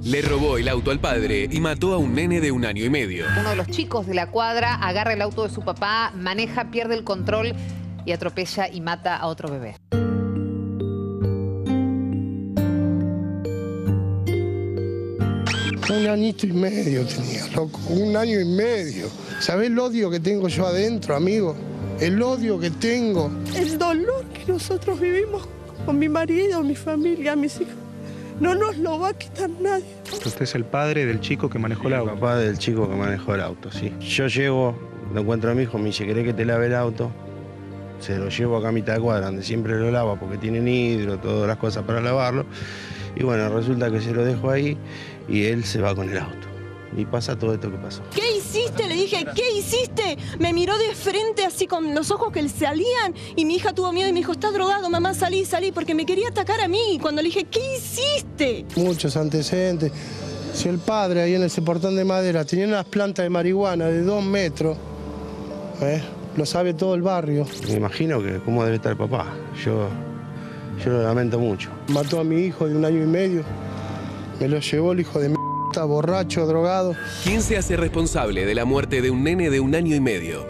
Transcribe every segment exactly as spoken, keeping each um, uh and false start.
Le robó el auto al padre y mató a un nene de un año y medio. Uno de los chicos de la cuadra agarra el auto de su papá, maneja, pierde el control y atropella y mata a otro bebé. Un añito y medio tenía, loco, un año y medio. ¿Sabés el odio que tengo yo adentro, amigo? El odio que tengo. El dolor que nosotros vivimos con mi marido, mi familia, mis hijos, no nos lo va a quitar nadie. Usted es el padre del chico que manejó el auto. El papá del chico que manejó el auto, sí. Yo llego, lo encuentro a mi hijo, me dice, ¿querés que te lave el auto? Se lo llevo acá a mitad de cuadra, donde siempre lo lava porque tienen hidro, todas las cosas para lavarlo. Y bueno, resulta que se lo dejo ahí y él se va con el auto. Y pasa todo esto que pasó. ¿Qué hiciste? Le dije, ¿qué hiciste? Me miró de frente así con los ojos que le salían y mi hija tuvo miedo y me dijo, está drogado, mamá, salí, salí, porque me quería atacar a mí. Cuando le dije, ¿qué hiciste? Muchos antecedentes. Si el padre ahí en ese portón de madera tenía unas plantas de marihuana de dos metros, ¿eh? Lo sabe todo el barrio. Me imagino que cómo debe estar el papá. Yo, yo lo lamento mucho. Mató a mi hijo de un año y medio. Me lo llevó el hijo de m***, borracho, drogado. ¿Quién se hace responsable de la muerte de un nene de un año y medio?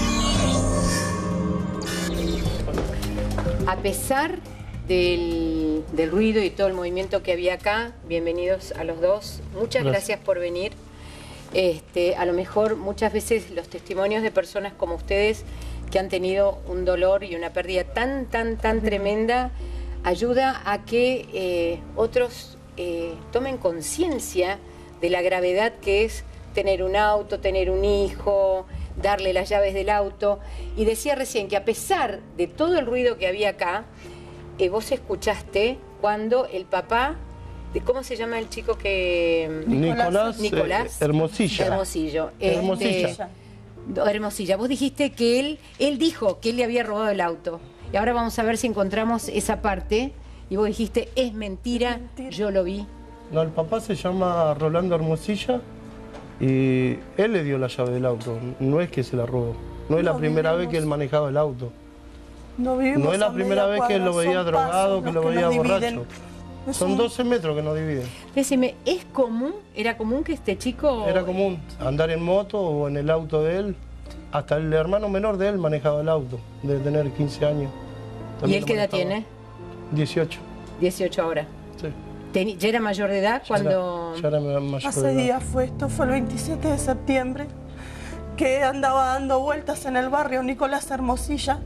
A pesar del, del ruido y todo el movimiento que había acá, bienvenidos a los dos. Muchas gracias, gracias por venir. Este, a lo mejor muchas veces los testimonios de personas como ustedes que han tenido un dolor y una pérdida tan, tan, tan tremenda ayuda a que eh, otros eh, tomen conciencia de la gravedad que es tener un auto, tener un hijo, darle las llaves del auto. Y decía recién que a pesar de todo el ruido que había acá, eh, vos escuchaste cuando el papá... ¿Cómo se llama el chico que...? Nicolás, Nicolás eh, Hermosilla. Hermosillo. Hermosilla. Este, Hermosilla. Vos dijiste que él, él dijo que él le había robado el auto. Y ahora vamos a ver si encontramos esa parte. Y vos dijiste, es mentira, es mentira. Yo lo vi. No, el papá se llama Rolando Hermosilla y él le dio la llave del auto. No es que se la robó. No es no la primera vivimos. vez que él manejaba el auto. No, no es la primera vez que él lo veía drogado, que lo veía borracho. Son doce metros que nos dividen. Decime, ¿es común? ¿Era común que este chico...? Era común andar en moto o en el auto de él. Hasta el hermano menor de él manejaba el auto, debe tener quince años. ¿Y él qué edad tiene? dieciocho. dieciocho ahora. Sí. ¿Ya era mayor de edad cuando...? Ya era, ya era mayor Hace de edad. días fue esto, fue el veintisiete de septiembre, que andaba dando vueltas en el barrio Nicolás Hermosilla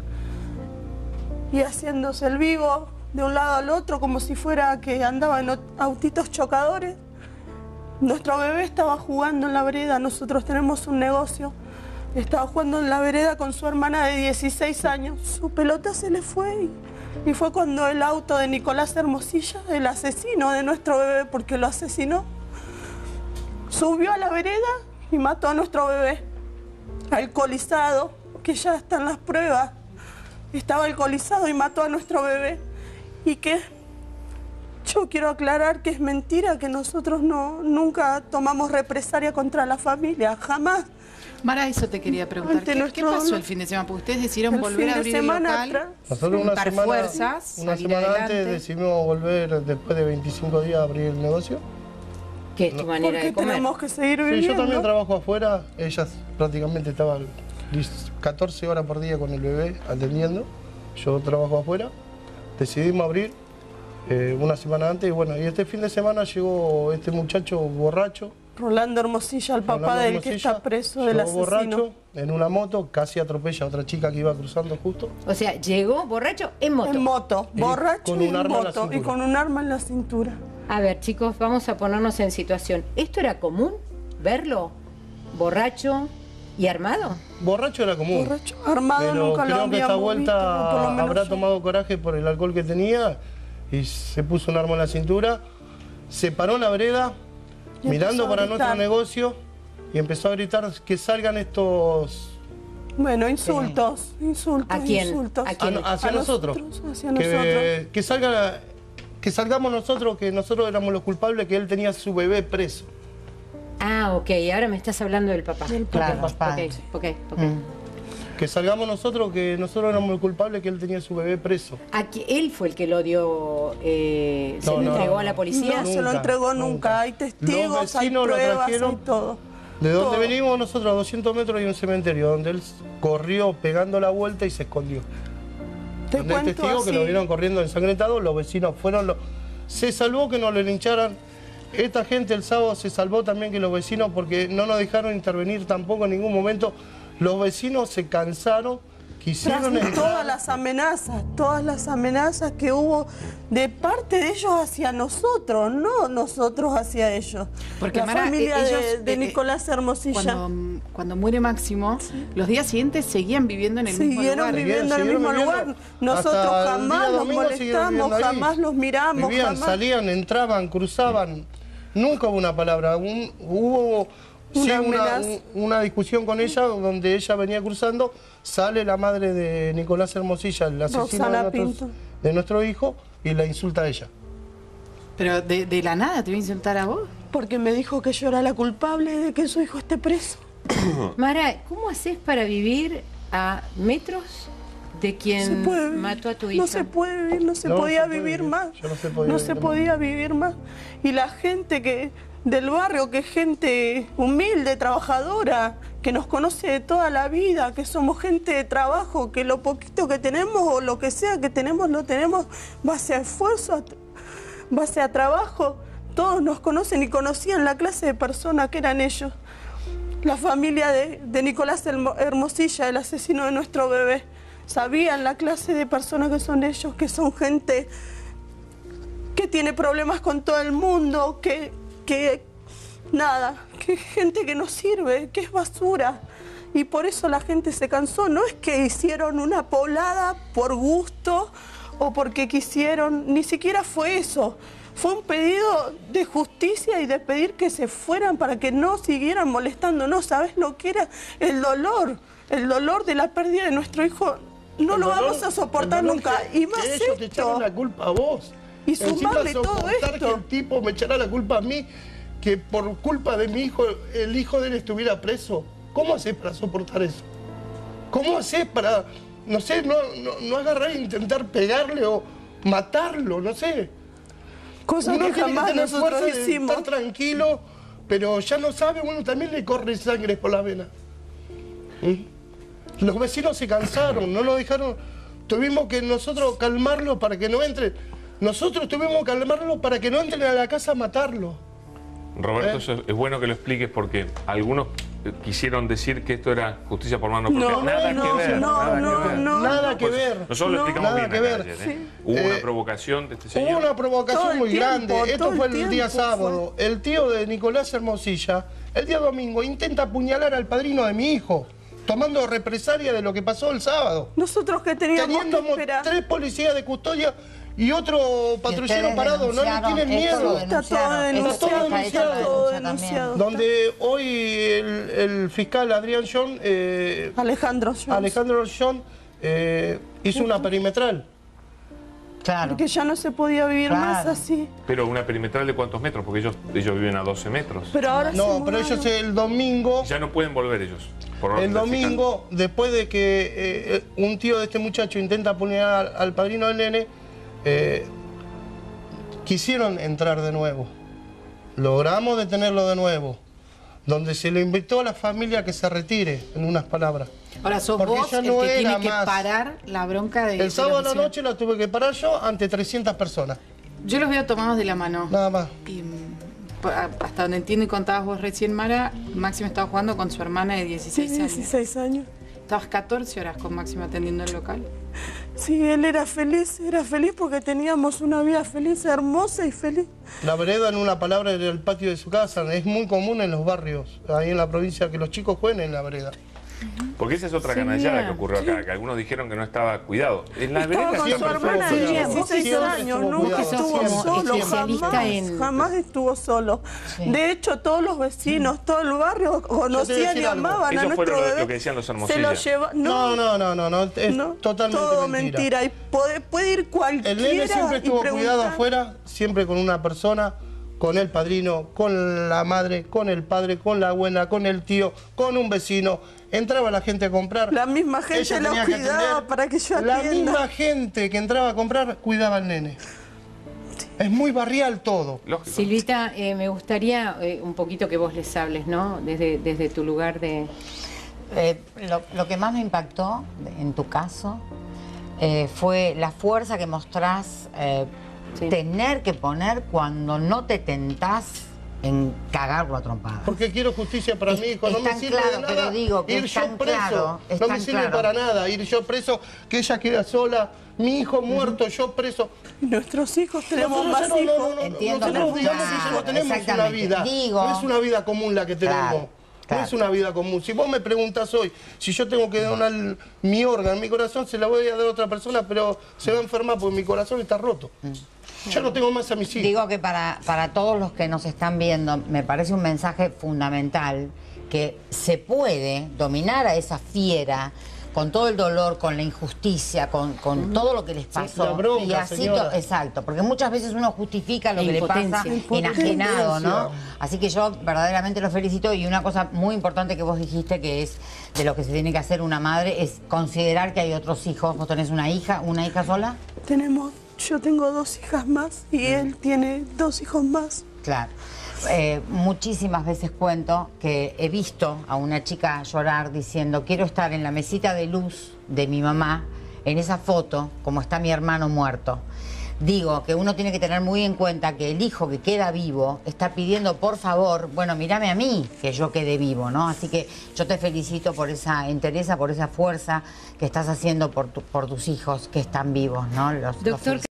y haciéndose el vivo de un lado al otro, como si fuera que andaba en autitos chocadores. Nuestro bebé estaba jugando en la vereda, nosotros tenemos un negocio, estaba jugando en la vereda con su hermana de dieciséis años. Su pelota se le fue y, y fue cuando el auto de Nicolás Hermosilla, el asesino de nuestro bebé, porque lo asesinó, subió a la vereda y mató a nuestro bebé, alcoholizado, que ya están las pruebas. Estaba alcoholizado y mató a nuestro bebé. Y que yo quiero aclarar que es mentira, que nosotros no, nunca tomamos represalia contra la familia, jamás. Mara, eso te quería preguntar. ¿Qué, ¿Qué pasó el fin de semana? Porque ustedes decidieron volver a abrir el local, nosotros una juntar semana, fuerzas, Una semana adelante. antes decidimos volver, después de veinticinco días, a abrir el negocio. ¿Qué es tu manera de comer? Tenemos que seguir viviendo. Sí, yo también trabajo afuera. Ella prácticamente estaba catorce horas por día con el bebé atendiendo. Yo trabajo afuera. Decidimos abrir eh, una semana antes y bueno, y este fin de semana llegó este muchacho borracho. Rolando Hermosilla, el papá Rolando del Hermosilla, que está preso del asesino. Borracho en una moto, casi atropella a otra chica que iba cruzando justo. O sea, llegó borracho en moto. En moto, borracho con un y, arma moto, en y con un arma en la cintura. A ver, chicos, vamos a ponernos en situación. ¿Esto era común verlo borracho y armado? Borracho era común. Borracho, armado pero nunca lo creo que esta vuelta visto, no, habrá yo. tomado coraje por el alcohol que tenía y se puso un arma en la cintura, se paró en la vereda y mirando para nuestro negocio y empezó a gritar que salgan estos... Bueno, insultos, eh. insultos, ¿A quién? insultos. ¿A quién? A, hacia, a nosotros. nosotros. Hacia que, nosotros. Que, salga, que salgamos nosotros, que nosotros éramos los culpables, que él tenía a su bebé preso. Ah, ok, ahora me estás hablando del papá. Del claro, papá. ok, ok, ok. Mm. Que salgamos nosotros, que nosotros éramos el culpable, que él tenía su bebé preso. Aquí, ¿él fue el que lo dio, eh, se No, lo no, entregó no, a la policía? No Nunca, se lo entregó nunca. nunca. Hay testigos, Los hay vecinos lo pruebas, trajeron. hay todo. De donde Todo. venimos nosotros, a doscientos metros, hay un cementerio donde él corrió pegando la vuelta y se escondió. Te Donde hay cuento testigos que así. lo vieron corriendo ensangrentado, los vecinos fueron... Los... Se salvó que no le lincharan. Esta gente el sábado se salvó también que los vecinos, porque no nos dejaron intervenir tampoco en ningún momento. Los vecinos se cansaron, quisieron... Tras entrar. todas las amenazas, todas las amenazas que hubo de parte de ellos hacia nosotros, no nosotros hacia ellos. Porque la Mara, familia ellos, de, de eh, Nicolás Hermosilla. Cuando, cuando muere Máximo, sí. los días siguientes seguían viviendo en el Siguieron mismo lugar. viviendo en el mismo lugar. Nosotros Hasta el jamás día los domingo siguieron molestamos, viviendo ahí. jamás los miramos. Vivían, jamás. salían, entraban, cruzaban. Nunca hubo una palabra. Un- hubo sí, Una una, amenaza. un- una discusión con ella donde ella venía cruzando. Sale la madre de Nicolás Hermosilla, el asesino de, Roxana nuestros- Pinto. de nuestro hijo, y la insulta a ella. Pero de, de la nada te voy a insultar a vos. Porque me dijo que yo era la culpable de que su hijo esté preso. Mara, ¿cómo haces para vivir a metros de quien Se puede vivir. mató a tu hija? No se puede vivir, no se No, podía se puede vivir vivir. más. Yo no se podía No vivir se más. podía vivir más. Y la gente que del barrio, que es gente humilde, trabajadora, que nos conoce de toda la vida, que somos gente de trabajo, que lo poquito que tenemos o lo que sea que tenemos, lo tenemos base a esfuerzo, a- base a trabajo. Todos nos conocen y conocían la clase de personas que eran ellos. La familia de, de Nicolás Hermo- Hermosilla, el asesino de nuestro bebé, sabían la clase de personas que son ellos, que son gente que tiene problemas con todo el mundo, que, que nada, que gente que no sirve, que es basura. Y por eso la gente se cansó. No es que hicieron una poblada por gusto o porque quisieron, ni siquiera fue eso. Fue un pedido de justicia y de pedir que se fueran para que no siguieran molestándonos. ¿Sabes lo que era? El dolor, el dolor de la pérdida de nuestro hijo. No El lo dolor- vamos a soportar el dolor nunca. que- Y más que ellos te echaron esto. la culpa a vos. Y Encima sumarle todo soportar esto. que el tipo me echara la culpa a mí, que por culpa de mi hijo, el hijo de él estuviera preso. ¿Cómo haces para soportar eso? ¿Cómo haces para, no sé, no, no, no agarrar e intentar pegarle o matarlo, no sé? Cosa Uno que tiene jamás tener nosotros fuerza de hicimos. estar tranquilo, pero ya no sabe, uno también le corre sangre por la vena. ¿Mm? Los vecinos se cansaron, no lo dejaron. Tuvimos que nosotros calmarlo para que no entre. Nosotros tuvimos que calmarlo para que no entren a la casa a matarlo. Roberto, ¿Eh? eso es, es bueno que lo expliques porque algunos eh, quisieron decir que esto era justicia por mano propia. No, nada no, que ver. no, nada no, que ver. no. Nada que Pues, ver. Nosotros lo No, explicamos nada bien que acá ver. ayer, ¿eh? Sí. Hubo Eh, una provocación de este Hubo señor. una Todo provocación el muy tiempo, grande. todo Esto el fue el día tiempo sábado. El tío de Nicolás Hermosilla, el día domingo, intenta apuñalar al padrino de mi hijo, tomando represalia de lo que pasó el sábado. Nosotros que teníamos que Teniendo esperar. tres policías de custodia y otro patrullero ustedes parado, no le denunciaron, tienen esto miedo. lo Está todo denunciaron. denunciado, Está todo está denunciado. todo Denuncia también. denunciado. Donde hoy el, el fiscal Adrián John, eh, Alejandro Jones. Alejandro John, eh, hizo una perimetral. Claro. Porque ya no se podía vivir Claro. más así. Pero una perimetral de cuántos metros, porque ellos, ellos viven a doce metros. Pero ahora se No, pero mudaron. ellos el domingo, Ya no pueden volver ellos. Por orden el del fiscal. domingo, después de que eh, un tío de este muchacho intenta apuñalar al, al padrino del nene, eh, quisieron entrar de nuevo. Logramos detenerlo de nuevo. Donde se le invitó a la familia a que se retire, en unas palabras. Ahora sos Porque vos ya el no que era tiene que más. parar la bronca de... de El sábado a los la vecinos. noche la tuve que parar yo ante trescientas personas. Yo los veo tomados de la mano. Nada más. Y, mm, pa- hasta donde entiendo y contabas vos recién, Mara, Máximo estaba jugando con su hermana de dieciséis Sí, años. dieciséis años. Estabas catorce horas con Máximo atendiendo el local. Sí, él era feliz, era feliz porque teníamos una vida feliz, hermosa y feliz. La vereda, en una palabra, era el patio de su casa. Es muy común en los barrios, ahí en la provincia, que los chicos jueguen en la vereda. Porque esa es otra Sí, canallada mira. que ocurrió acá, que algunos dijeron que no estaba cuidado. En la Estaba vereda con siempre su estuvo hermana de cuidado. Siempre dieciséis estuvo años, cuidado. nunca Vos sos estuvo como solo, especialista jamás, en- jamás estuvo solo. Sí. De hecho, todos los vecinos, todo el barrio conocían y decir algo. amaban a Eso fue nuestro lo- lo bebé. que decían los Se Hermosilla. lo lleva... No, no, no, no, no, es no, totalmente todo mentira. mentira. Y puede, puede ir cualquiera El nene siempre y estuvo cuidado preguntar. afuera, siempre con una persona con el padrino, con la madre, con el padre, con la abuela, con el tío, con un vecino. Entraba la gente a comprar. La misma gente los cuidaba para que yo atienda. La misma gente que entraba a comprar cuidaba al nene. Es muy barrial todo. Lógico. Silvita, eh, me gustaría eh, un poquito que vos les hables, ¿no? Desde, desde tu lugar de... Eh, lo, lo que más me impactó, en tu caso, eh, fue la fuerza que mostrás, eh, sí. tener que poner cuando no te tentás en cagarlo a trompadas. Porque quiero justicia para es, mi hijo, no me sirve claro, de nada pero digo que ir es yo tan preso, claro, es no me tan sirve claro. para nada, ir yo preso, que ella queda sola, mi hijo muerto, yo preso. Nuestros hijos tenemos Nosotros más no, hijos. No, no, no, Entiendo, nosotros digamos claro, que ya no tenemos una vida, digo, no es una vida común la que tenemos. Claro, claro. No es una vida común. Si vos me preguntas hoy, si yo tengo que donar mi órgano, mi corazón, se la voy a dar a otra persona, pero se va a enfermar porque mi corazón está roto. Mm. Yo no tengo más a mis hijos. Digo que para, para todos los que nos están viendo, me parece un mensaje fundamental que se puede dominar a esa fiera con todo el dolor, con la injusticia, con, con mm. todo lo que les pasó. Sí, la bronca, y así señora. To, exacto, porque muchas veces uno justifica lo la que le pasa enajenado, ¿no? Así que yo verdaderamente los felicito, y una cosa muy importante que vos dijiste, que es de lo que se tiene que hacer una madre, es considerar que hay otros hijos. ¿Vos tenés una hija, una hija sola? Tenemos, yo tengo dos hijas más y mm. él tiene dos hijos más. Claro. Eh, muchísimas veces cuento que he visto a una chica llorar diciendo: quiero estar en la mesita de luz de mi mamá, en esa foto, como está mi hermano muerto. Digo que uno tiene que tener muy en cuenta que el hijo que queda vivo está pidiendo, por favor, bueno, mírame a mí, que yo quede vivo, ¿no? Así que yo te felicito por esa entereza, por esa fuerza que estás haciendo por, tu, por tus hijos que están vivos, ¿no? Los, Doctor, los